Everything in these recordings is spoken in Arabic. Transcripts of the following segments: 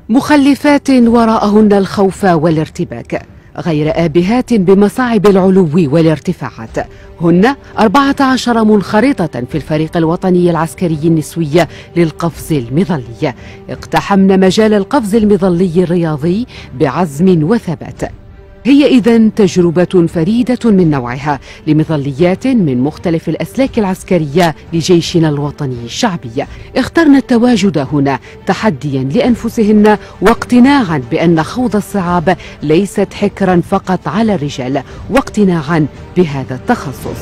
مخلفات وراءهن الخوف والارتباك، غير آبهات بمصاعب العلو والارتفاعات. هن 14 منخرطة في الفريق الوطني العسكري النسوي للقفز المظلي، اقتحمن مجال القفز المظلي الرياضي بعزم وثبات. هي إذن تجربة فريدة من نوعها لمظليات من مختلف الأسلاك العسكرية لجيشنا الوطني الشعبي. اخترن التواجد هنا تحديا لأنفسهن واقتناعا بأن خوض الصعاب ليست حكرا فقط على الرجال، واقتناعا بهذا التخصص.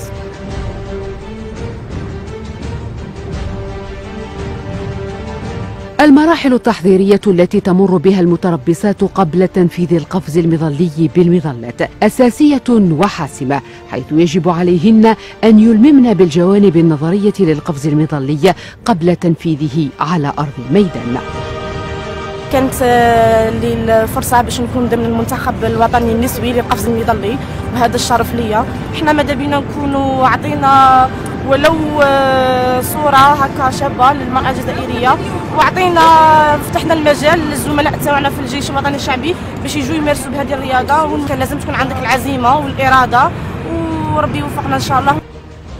المراحل التحضيرية التي تمر بها المتربصات قبل تنفيذ القفز المظلي بالمظلات أساسية وحاسمة، حيث يجب عليهن أن يلممن بالجوانب النظرية للقفز المظلي قبل تنفيذه على أرض الميدان. كانت لي الفرصة باش نكون ضمن المنتخب الوطني النسوي للقفز المظلي، وهذا الشرف ليا. احنا ماذا بينا نكونوا عطينا ولو صورة هكا شابة للمرأة الجزائرية، وعطينا فتحنا المجال للزملاء تاعنا في الجيش الوطني الشعبي باش يجوا يمارسوا بهذه الرياضة. وكان لازم تكون عندك العزيمة والإرادة، وربي يوفقنا إن شاء الله.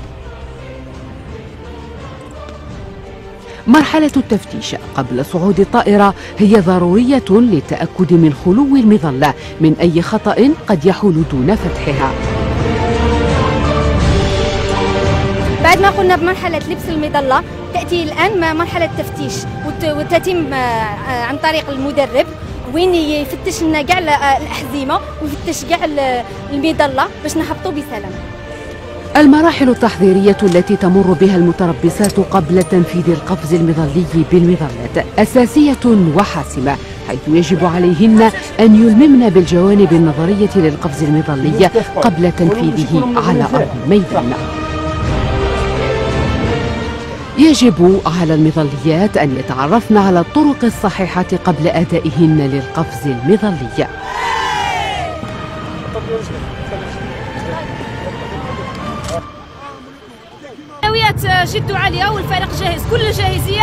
مرحلة التفتيش قبل صعود الطائرة هي ضرورية للتأكد من خلو المظلة من أي خطأ قد يحول دون فتحها. بعد ما قلنا بمرحلة لبس المظلة، تأتي الآن مرحلة التفتيش، وتتم عن طريق المدرب، وين يفتش لنا كاع الأحزمة ويفتش كاع المظلة باش نهبطوا بسلام. المراحل التحضيرية التي تمر بها المتربصات قبل تنفيذ القفز المظلي بالمظلات أساسية وحاسمة، حيث يجب عليهن أن يلممن بالجوانب النظرية للقفز المظلي قبل تنفيذه على أرض الميدان. يجب على المظليات أن يتعرفن على الطرق الصحيحة قبل أدائهن للقفز المظلي. الأولويات جد عالية والفريق جاهز، كل الجاهزية.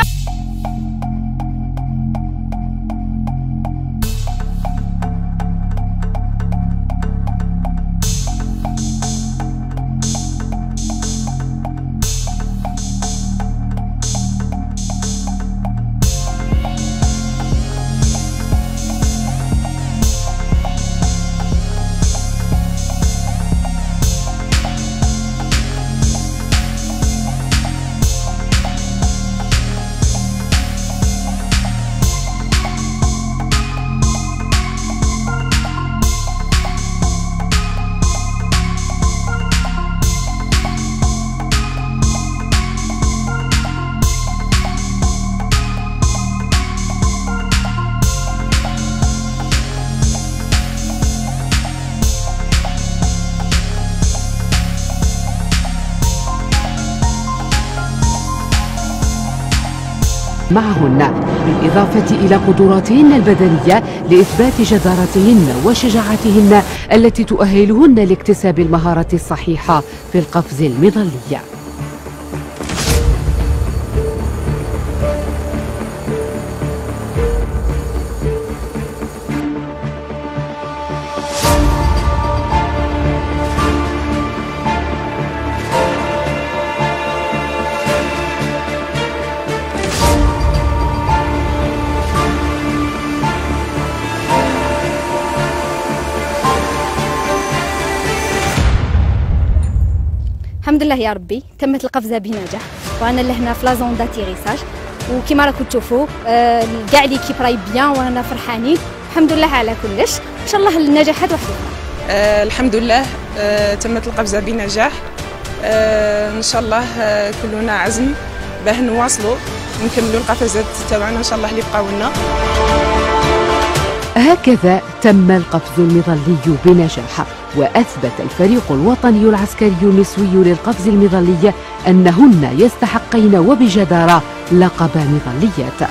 معهن، بالإضافة إلى قدراتهن البدنية لإثبات جدارتهن وشجاعتهن التي تؤهلهن لاكتساب المهارة الصحيحة في القفز المظلي. الحمد لله يا ربي، تمت القفزه بنجاح، وانا لهنا في لازون داتيريساج، وكما راكم تشوفوا كاع ليكيب راهي بيان، وانا فرحانين الحمد لله على كلش. ان شاء الله النجاحات وحده. الحمد لله تمت القفزه بنجاح. ان شاء الله كلنا عزم باه نواصلوا نكملوا القفزات تاعنا ان شاء الله اللي بقاو لنا. هكذا تم القفز المظلي بنجاح، وأثبت الفريق الوطني العسكري النسوي للقفز المظلي أنهن يستحقين وبجدارة لقب مظليات.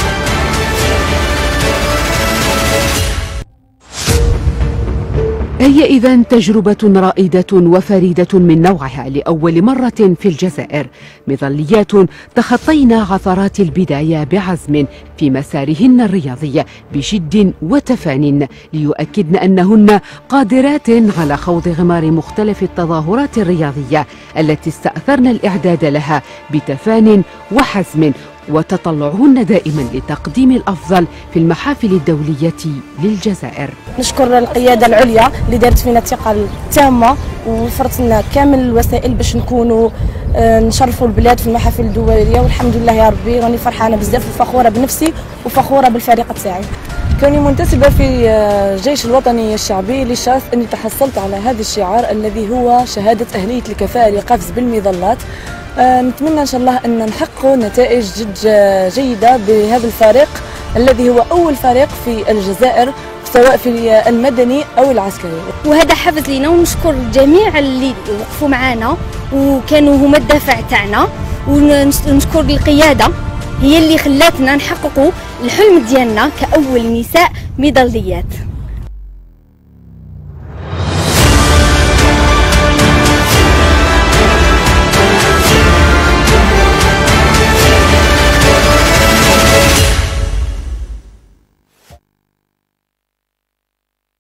هي هي إذن تجربة رائدة وفريدة من نوعها لأول مرة في الجزائر، مظليات تخطين عثرات البداية بعزم في مسارهن الرياضي بجد وتفان، ليؤكدن أنهن قادرات على خوض غمار مختلف التظاهرات الرياضية التي استأثرن الإعداد لها بتفان وحزم، وتطلعهن دائما لتقديم الأفضل في المحافل الدولية للجزائر. نشكر القيادة العليا اللي دارت فينا الثقة التامة ووفرت لنا كامل الوسائل باش نكونوا نشرفوا البلاد في المحافل الدولية، والحمد لله يا ربي راني فرحانة بزاف وفخورة بنفسي وفخورة بالفريق تاعي. كوني منتسبة في الجيش الوطني الشعبي للشرف أني تحصلت على هذا الشعار الذي هو شهادة أهلية الكفاءة لقفز بالمظلات. نتمنى إن شاء الله أن نحقق نتائج جد جيدة بهذا الفريق الذي هو أول فريق في الجزائر سواء في المدني أو العسكري. وهذا حافز لينا، ونشكر الجميع اللي وقفوا معنا وكانوا هما الدافع تاعنا، ونشكر القيادة هي اللي خلاتنا نحققوا الحلم ديالنا كأول نساء ميداليات.